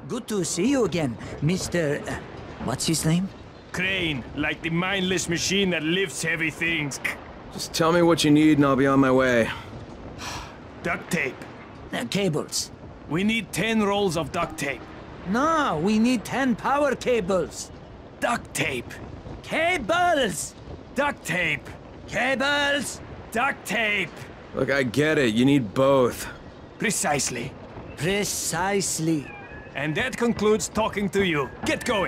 Good to see you again, Mr. What's his name? Crane, like the mindless machine that lifts heavy things. Just tell me what you need and I'll be on my way. Duct tape. Cables. We need 10 rolls of duct tape. No, we need 10 power cables. Duct tape. Cables! Duct tape. Cables! Duct tape. Look, I get it. You need both. Precisely. Precisely. And that concludes talking to you. Get going.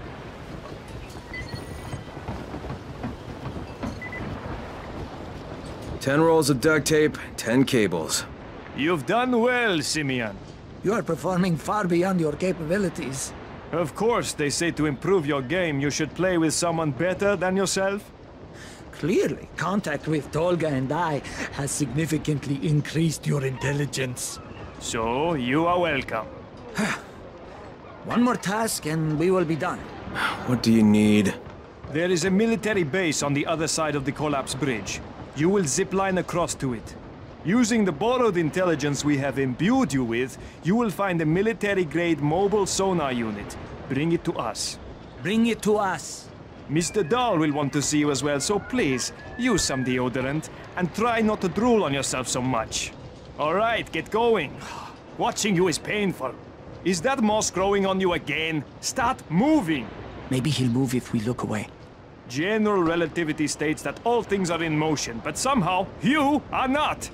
Ten rolls of duct tape, 10 cables. You've done well, Simeon. You are performing far beyond your capabilities. Of course, they say to improve your game, you should play with someone better than yourself. Clearly, contact with Tolga and I has significantly increased your intelligence. So, you are welcome. One more task and we will be done. What do you need? There is a military base on the other side of the collapsed bridge. You will zipline across to it. Using the borrowed intelligence we have imbued you with, you will find a military-grade mobile sonar unit. Bring it to us. Bring it to us. Mr. Dahl will want to see you as well, so please, use some deodorant, and try not to drool on yourself so much. Alright, get going. Watching you is painful. Is that moss growing on you again? Start moving! Maybe he'll move if we look away. General relativity states that all things are in motion, but somehow, you are not!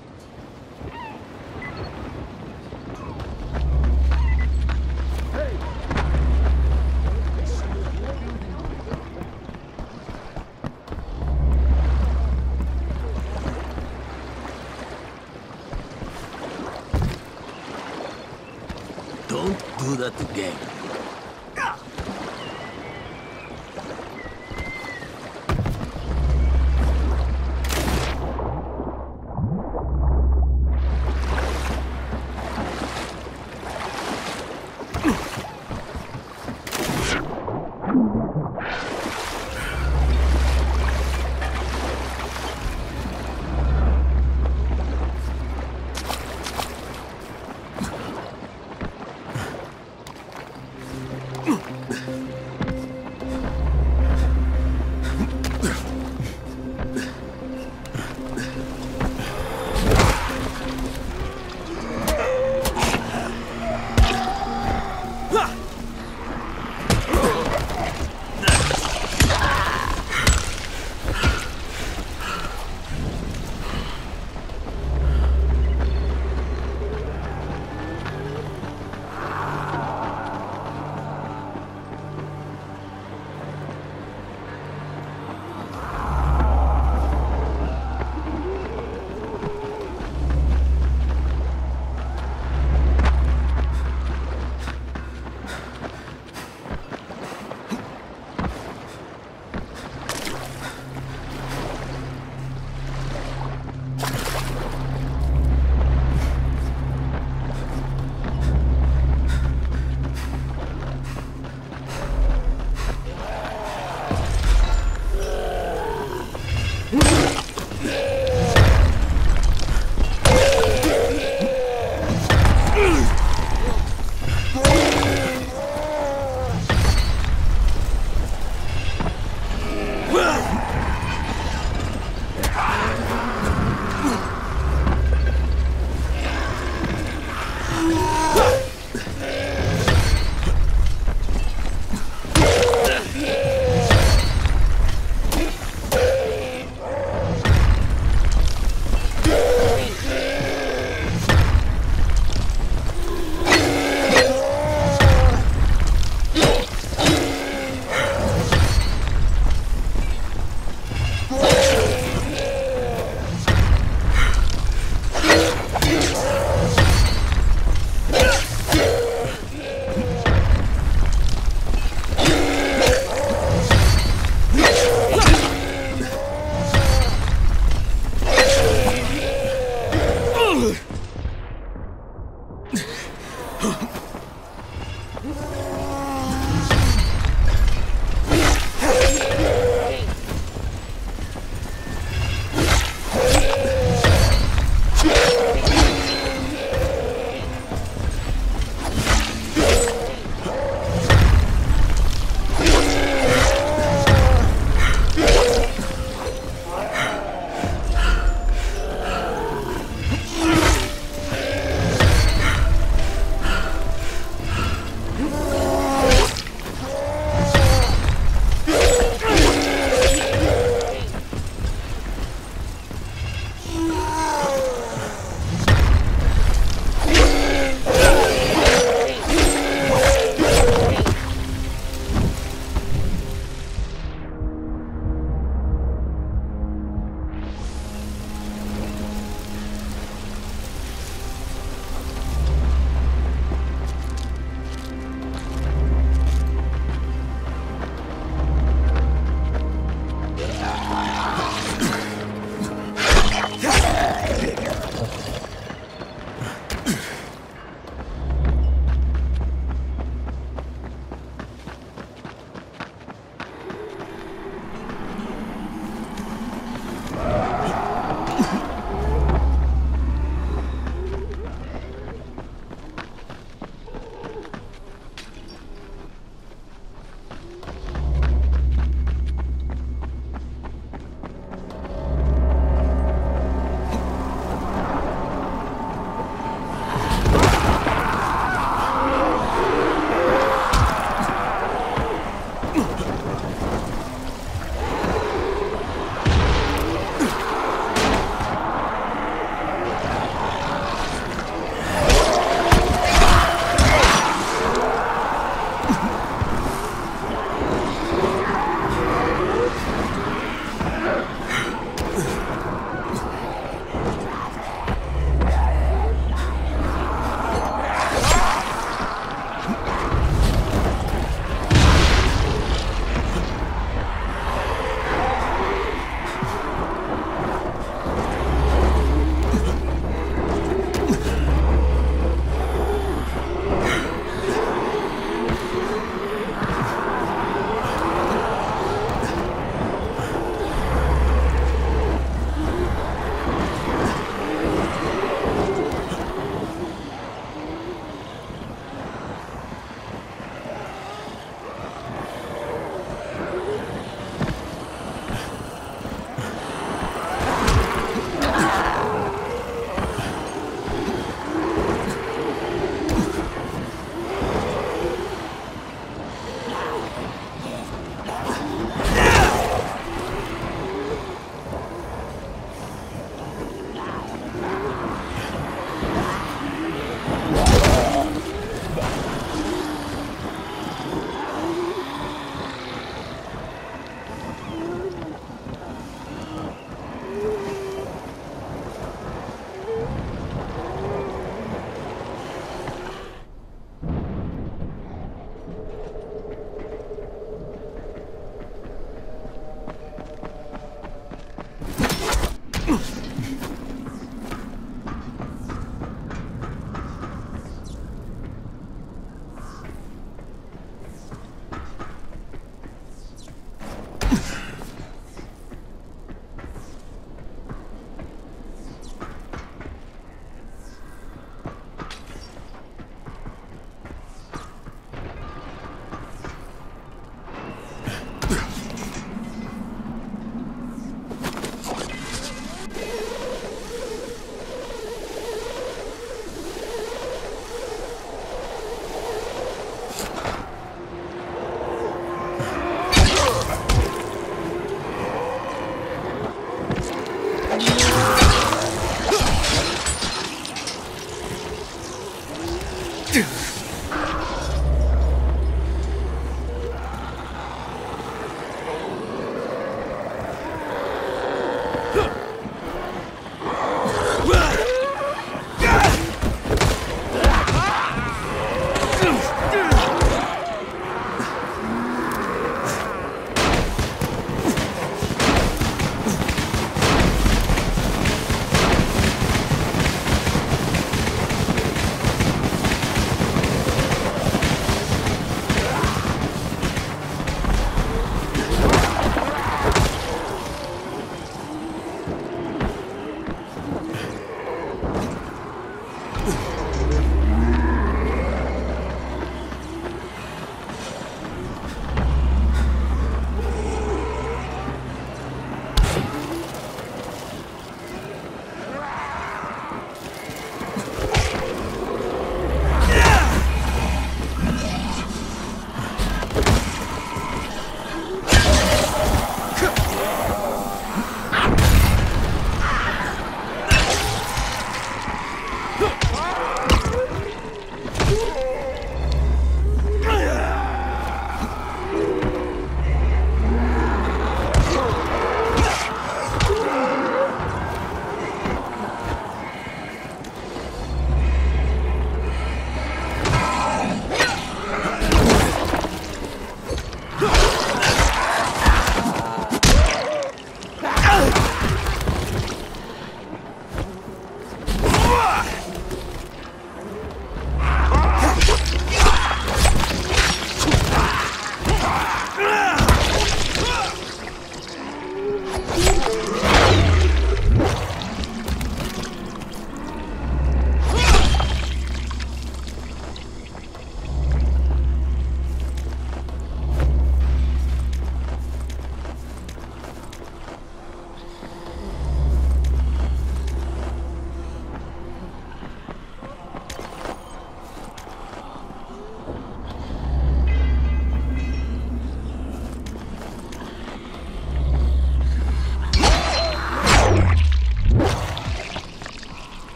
Don't do that again.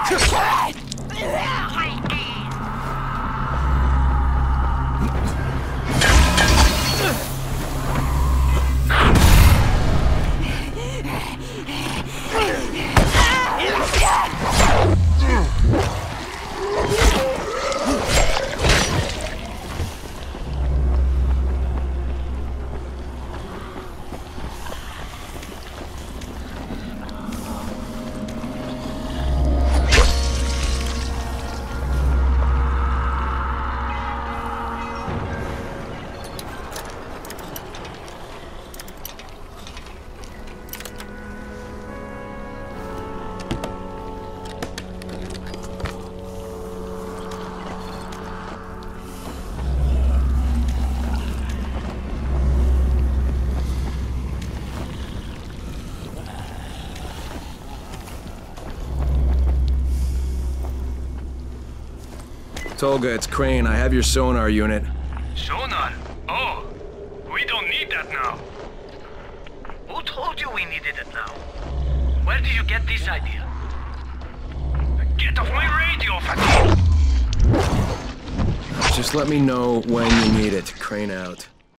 Tolga, it's Crane. I have your sonar unit. Sonar? Oh, we don't need that now. Who told you we needed it now? Where did you get this idea? Get off my radio, Fatih! Just let me know when you need it. Crane out.